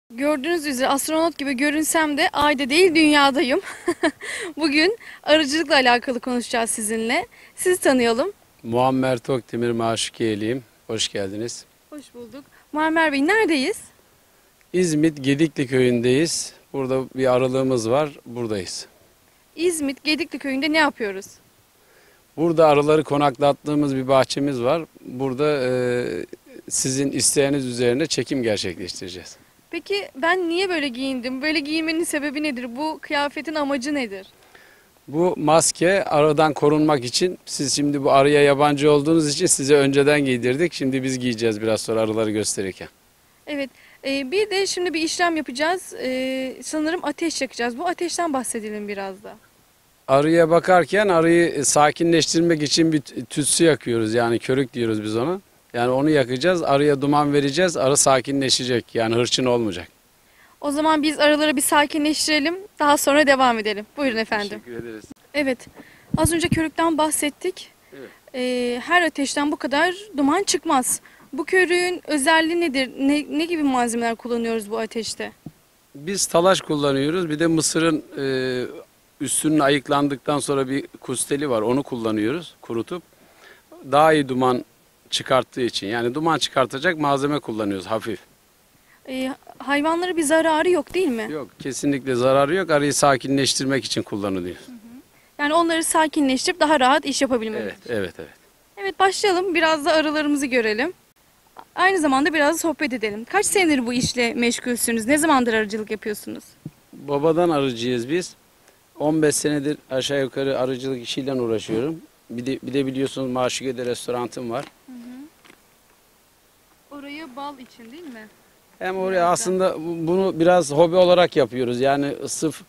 Gördüğünüz üzere astronot gibi görünsem de ayda değil dünyadayım. Bugün arıcılıkla alakalı konuşacağız sizinle. Sizi tanıyalım. Muammer Tokdemir Maşukiyeliyim. Hoş geldiniz. Hoş bulduk. Muammer Bey neredeyiz? İzmit Gedikli köyündeyiz. Burada bir arılığımız var. Buradayız. İzmit Gedikli köyünde ne yapıyoruz? Burada arıları konaklattığımız bir bahçemiz var. Burada sizin isteğiniz üzerine çekim gerçekleştireceğiz. Peki ben niye böyle giyindim? Böyle giyinmenin sebebi nedir? Bu kıyafetin amacı nedir? Bu maske arıdan korunmak için. Siz şimdi bu arıya yabancı olduğunuz için size önceden giydirdik. Şimdi biz giyeceğiz biraz sonra arıları gösterirken. Evet. Bir de şimdi bir işlem yapacağız. Sanırım ateş yakacağız. Bu ateşten bahsedelim biraz da. Arıya bakarken arıyı sakinleştirmek için bir tütsü yakıyoruz. Yani körük diyoruz biz ona. Yani onu yakacağız. Arıya duman vereceğiz. Arı sakinleşecek. Yani hırçın olmayacak. O zaman biz arıları bir sakinleştirelim. Daha sonra devam edelim. Buyurun efendim. Teşekkür ederiz. Evet. Az önce körükten bahsettik. Evet. Her ateşten bu kadar duman çıkmaz. Bu körüğün özelliği nedir? Ne gibi malzemeler kullanıyoruz bu ateşte? Biz talaş kullanıyoruz. Bir de mısırın üstünün ayıklandıktan sonra bir kusteli var. Onu kullanıyoruz kurutup. Daha iyi duman çıkarttığı için. Yani duman çıkartacak malzeme kullanıyoruz hafif. Hayvanlara bir zararı yok değil mi? Yok, kesinlikle zararı yok. Arıyı sakinleştirmek için kullanılıyor. Yani onları sakinleştirip daha rahat iş yapabilmemiz Evet, için. evet, evet. Evet, başlayalım. Biraz da arılarımızı görelim. Aynı zamanda biraz da sohbet edelim. Kaç senedir bu işle meşgulsünüz? Ne zamandır arıcılık yapıyorsunuz? Babadan arıcıyız biz. 15 senedir aşağı yukarı arıcılık işiyle uğraşıyorum. Bir de biliyorsunuz Maşukiye'de restoranım var. Orayı bal için değil mi? Hem oraya aslında bunu biraz hobi olarak yapıyoruz. Yani sırf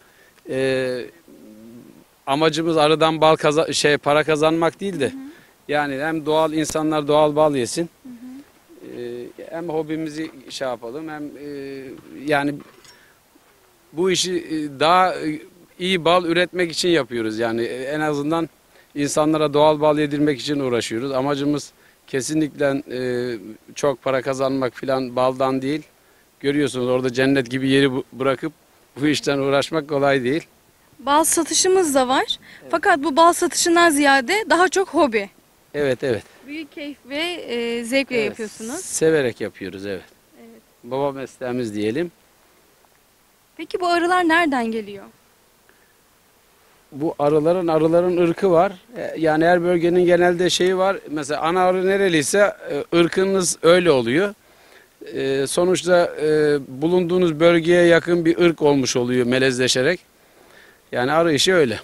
amacımız arıdan para kazanmak değil de yani hem doğal insanlar doğal bal yesin. Hem hobimizi şey yapalım hem yani bu işi daha iyi bal üretmek için yapıyoruz. Yani en azından insanlara doğal bal yedirmek için uğraşıyoruz. Amacımız kesinlikle çok para kazanmak filan baldan değil. Görüyorsunuz orada cennet gibi yeri bırakıp bu işten uğraşmak kolay değil. Bal satışımız da var. Fakat bu bal satışından ziyade daha çok hobi. Evet, evet. Büyük keyif ve zevkle Evet, yapıyorsunuz. severek yapıyoruz, evet. Evet. Baba mesleğimiz diyelim. Peki bu arılar nereden geliyor? Bu arıların ırkı var. Yani her bölgenin genelde şeyi var. Mesela ana arı nereliyse ırkınız öyle oluyor. Sonuçta bulunduğunuz bölgeye yakın bir ırk olmuş oluyor melezleşerek. Yani arı işi öyle.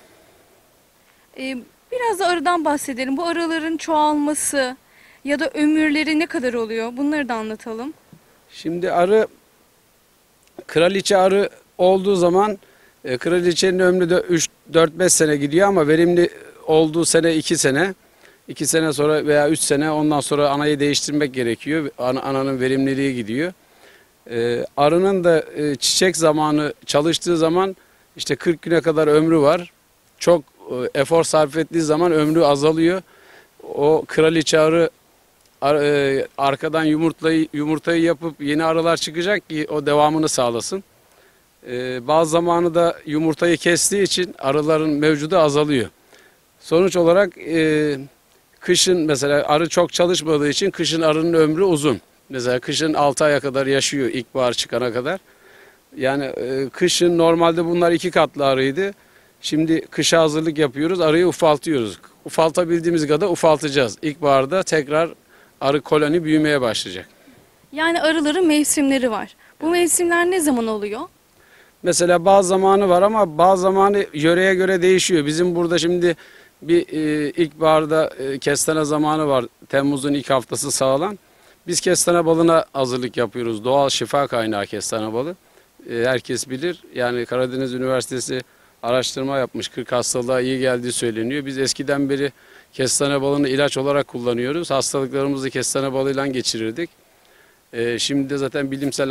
Biraz da arıdan bahsedelim. Bu arıların çoğalması ya da ömürleri ne kadar oluyor? Bunları da anlatalım. Şimdi arı, kraliçe arı olduğu zaman kraliçenin ömrü de 3-4-5 sene gidiyor ama verimli olduğu sene 2 sene. 2 sene sonra veya 3 sene ondan sonra anayı değiştirmek gerekiyor. Ananın verimliliği gidiyor. Arının da çiçek zamanı çalıştığı zaman işte 40 güne kadar ömrü var. Çok efor sarf ettiği zaman ömrü azalıyor. O kraliçe arı arkadan yumurtayı yapıp yeni arılar çıkacak ki o devamını sağlasın. Bazı zamanı da yumurtayı kestiği için arıların mevcudu azalıyor. Sonuç olarak kışın mesela arı çok çalışmadığı için kışın arının ömrü uzun. Mesela kışın 6 aya kadar yaşıyor ilkbahar çıkana kadar. Yani kışın normalde bunlar 2 katlı arıydı. Şimdi kışa hazırlık yapıyoruz, arıyı ufaltıyoruz. Ufaltabildiğimiz kadar ufaltacağız. İlkbaharda tekrar arı koloni büyümeye başlayacak. Yani arıların mevsimleri var. Bu mevsimler ne zaman oluyor? Mesela bazı zamanı var ama bazı zamanı yöreye göre değişiyor. Bizim burada şimdi bir ilkbaharda kestane zamanı var. Temmuz'un ilk haftası sağlan. Biz kestane balına hazırlık yapıyoruz. Doğal şifa kaynağı kestane balı. Herkes bilir. Yani Karadeniz Üniversitesi araştırma yapmış. 40 hastalığa iyi geldiği söyleniyor. Biz eskiden beri kestane balını ilaç olarak kullanıyoruz. Hastalıklarımızı kestane balıyla geçirirdik. Şimdi de zaten bilimsel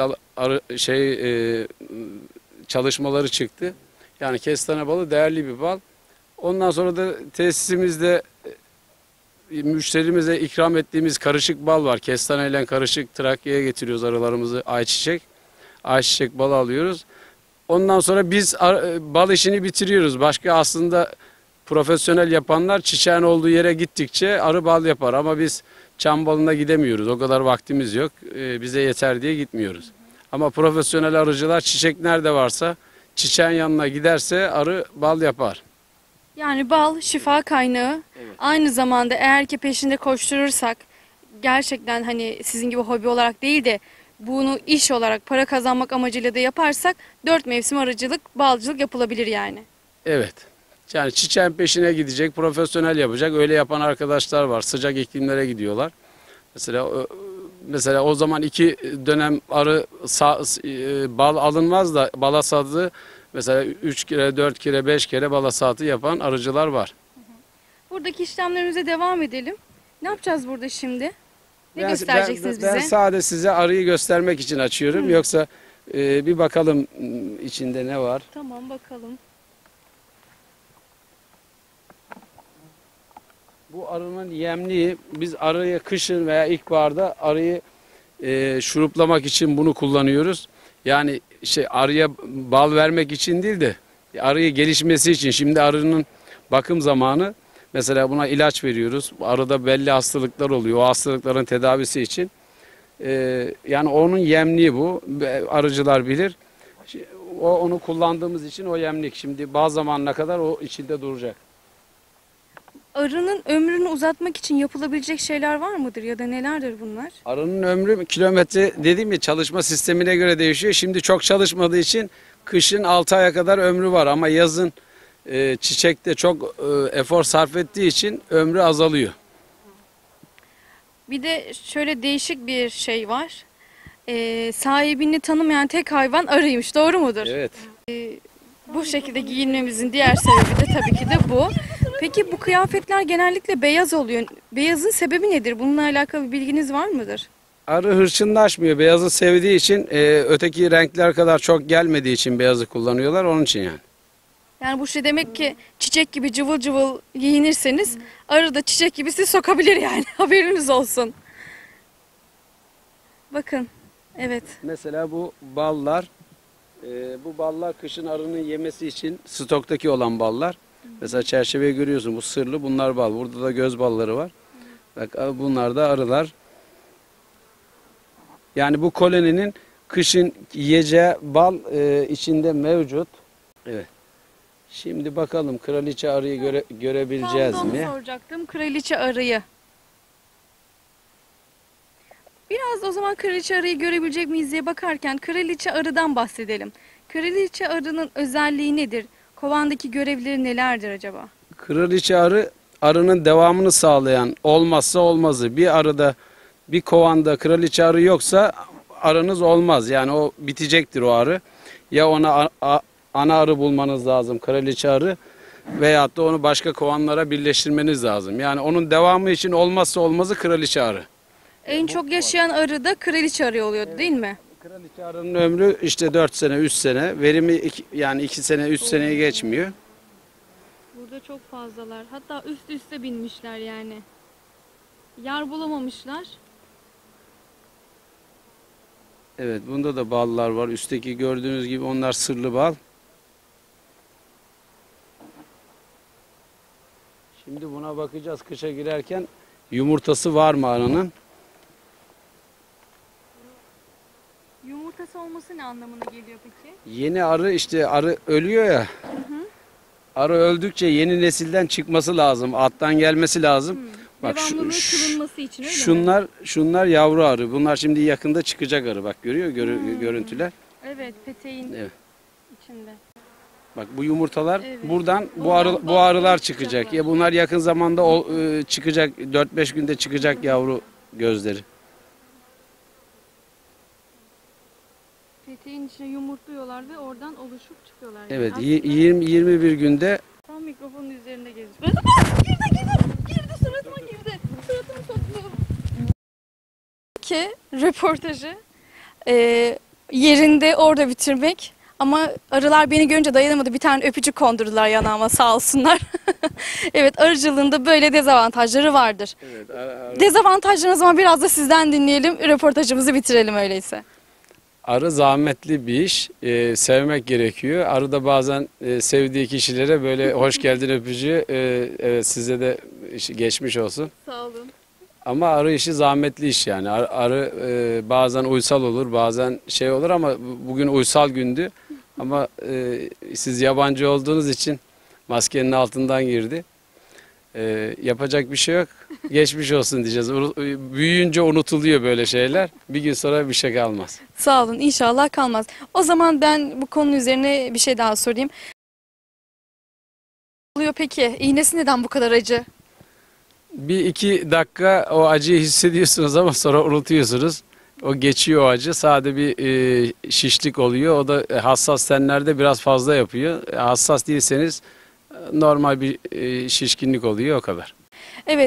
çalışmaları çıktı. Yani kestane balı değerli bir bal. Ondan sonra da tesisimizde müşterimize ikram ettiğimiz karışık bal var. Kestaneyle karışık Trakya'ya getiriyoruz arılarımızı ayçiçek. ayçiçek balı alıyoruz. Ondan sonra biz bal işini bitiriyoruz. Başka aslında profesyonel yapanlar çiçeğin olduğu yere gittikçe arı bal yapar. Ama biz çam balına gidemiyoruz. O kadar vaktimiz yok. Bize yeter diye gitmiyoruz. Ama profesyonel arıcılar çiçek nerede varsa çiçeğin yanına giderse arı bal yapar. Yani bal şifa kaynağı. Evet. Aynı zamanda eğer ki peşinde koşturursak gerçekten hani sizin gibi hobi olarak değil de bunu iş olarak para kazanmak amacıyla da yaparsak 4 mevsim arıcılık, balcılık yapılabilir yani. Evet. Yani çiçeğin peşine gidecek, profesyonel yapacak. Öyle yapan arkadaşlar var. Sıcak iklimlere gidiyorlar. Mesela o zaman 2 dönem arı bal alınmaz da bala sadı mesela 3 kere, 4 kere, 5 kere bala saatı yapan arıcılar var. Buradaki işlemlerimize devam edelim. Ne yapacağız burada şimdi? Ne Ben- göstereceksiniz ben bize? sadece size arıyı göstermek için açıyorum. Yoksa bir bakalım içinde ne var. Tamam bakalım. Bu arının yemliği, biz arıyı kışın veya ilkbaharda arıyı şuruplamak için bunu kullanıyoruz. Yani arıya bal vermek için değil de arıyı gelişmesi için. Şimdi arının bakım zamanı, mesela buna ilaç veriyoruz. Arıda belli hastalıklar oluyor. O hastalıkların tedavisi için. Yani onun yemliği bu. Arıcılar bilir. Onu kullandığımız için o yemlik. Şimdi bazı zamanına kadar o içinde duracak. Arının ömrünü uzatmak için yapılabilecek şeyler var mıdır ya da nelerdir bunlar? Arının ömrü kilometre, dediğim ya, çalışma sistemine göre değişiyor. Şimdi çok çalışmadığı için kışın 6 aya kadar ömrü var ama yazın çiçekte çok efor sarf ettiği için ömrü azalıyor. Bir de şöyle değişik bir şey var. Sahibini tanımayan tek hayvan arıymış. Doğru mudur? Evet. Bu şekilde giyinmemizin diğer sebebi de tabii ki de bu. Peki bu kıyafetler genellikle beyaz oluyor. Beyazın sebebi nedir? Bununla alakalı bir bilginiz var mıdır? Arı hırçınlaşmıyor. Beyazı sevdiği için, öteki renkler kadar çok gelmediği için beyazı kullanıyorlar. Onun için yani. Yani bu şey demek ki çiçek gibi cıvıl cıvıl giyinirseniz arı da çiçek gibi sizi sokabilir yani. Haberiniz olsun. Bakın. Evet. Mesela bu ballar, bu ballar kışın arının yemesi için stoktaki olan ballar. Mesela çerçeveyi görüyorsun, bu sırlı, bunlar bal. Burada da göz balları var. Bak, bunlar da arılar. Yani bu koloninin kışın yiyeceği bal içinde mevcut. Evet. Şimdi bakalım kraliçe arıyı görebileceğiz Tam da mi? onu soracaktım. Kraliçe arıyı. Biraz o zaman kraliçe arıyı görebilecek miyiz diye bakarken kraliçe arıdan bahsedelim. Kraliçe arının özelliği nedir? Kovandaki görevleri nelerdir acaba? Kraliçe arı, arının devamını sağlayan, olmazsa olmazı. Bir arıda, bir kovanda kraliçe arı yoksa arınız olmaz. Yani o bitecektir, o arı. Ya ona ana arı bulmanız lazım, kraliçe arı, veyahut da onu başka kovanlara birleştirmeniz lazım. Yani onun devamı için olmazsa olmazı kraliçe arı. En çok yaşayan arı da kraliçe arı oluyordu değil mi? Kraliçe arının ömrü işte 4 sene, 3 sene. Verimi yani 2 sene, 3 seneye geçmiyor. Burada çok fazlalar. Hatta üst üste binmişler yani. Yer bulamamışlar. Evet, bunda da ballar var. Üstteki gördüğünüz gibi onlar sırlı bal. Şimdi buna bakacağız kışa girerken, yumurtası var mı arının? Yumurtası olması ne anlamına geliyor peki? Yeni arı, işte arı ölüyor ya. Arı öldükçe yeni nesilden çıkması lazım. Alttan gelmesi lazım. Bak Devamlılığı kılınması için öyle mi? şunlar yavru arı. Bunlar şimdi yakında çıkacak arı. Bak görüyor görüntüler. Evet, peteğin Evet. içinde. Bak bu yumurtalar Evet. buradan Oradan bu arılar çıkacaklar. çıkacak. Ya bunlar yakın zamanda çıkacak, 4-5 günde çıkacak yavru gözleri. Peteğin içine yumurtluyorlar ve oradan oluşup çıkıyorlar. Evet, Aslında 21 günde. tam mikrofonun üzerinde geziyor. Girdi suratıma girdi. Suratımı soktu. Ki röportajı yerinde orada bitirmek. Ama arılar beni görünce dayanamadı. Bir tane öpücük kondurdular yanağıma, sağ olsunlar. Evet, arıcılığında böyle dezavantajları vardır. Evet, Dezavantajlarını o zaman biraz da sizden dinleyelim. Röportajımızı bitirelim öyleyse. Arı zahmetli bir iş. Sevmek gerekiyor. Arı da bazen sevdiği kişilere böyle hoş geldin öpücüğü. Evet, size de geçmiş olsun. Sağ olun. Ama arı işi zahmetli iş yani. Arı bazen uysal olur, bazen şey olur ama bugün uysal gündü. Ama siz yabancı olduğunuz için maskenin altından girdi. Yapacak bir şey yok. Geçmiş olsun diyeceğiz. Büyüyünce unutuluyor böyle şeyler. Bir gün sonra bir şey kalmaz. Sağ olun. İnşallah kalmaz. O zaman ben bu konu üzerine bir şey daha sorayım. Oluyor peki? İğnesi neden bu kadar acı? Bir iki dakika o acıyı hissediyorsunuz ama sonra unutuyorsunuz. O geçiyor o acı. Sade bir şişlik oluyor. O da hassas tenlerde biraz fazla yapıyor. Hassas değilseniz normal bir şişkinlik oluyor o kadar. Evet.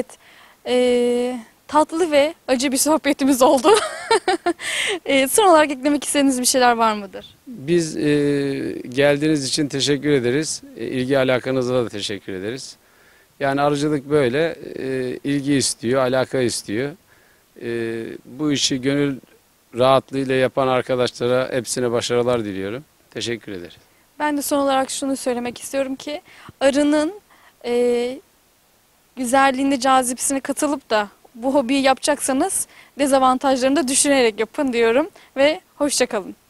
Tatlı ve acı bir sohbetimiz oldu. Son olarak eklemek istediğiniz bir şeyler var mıdır? Biz geldiğiniz için teşekkür ederiz. İlgi alakanıza da teşekkür ederiz. Yani arıcılık böyle ilgi istiyor, alaka istiyor. Bu işi gönül rahatlığıyla yapan arkadaşlara hepsine başarılar diliyorum. Teşekkür ederiz. Ben de son olarak şunu söylemek istiyorum ki arının güzelliğine, cazibesine katılıp da bu hobiyi yapacaksanız dezavantajlarını da düşünerek yapın diyorum ve hoşça kalın.